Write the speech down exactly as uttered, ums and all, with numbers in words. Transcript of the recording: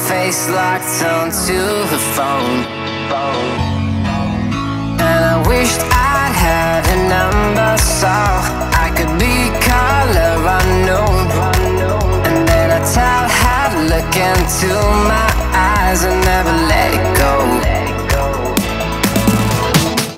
face locked onto her phone. And I wished I'd had a number so I could be color unknown. And then I tell her, look into my eyes and never let it go.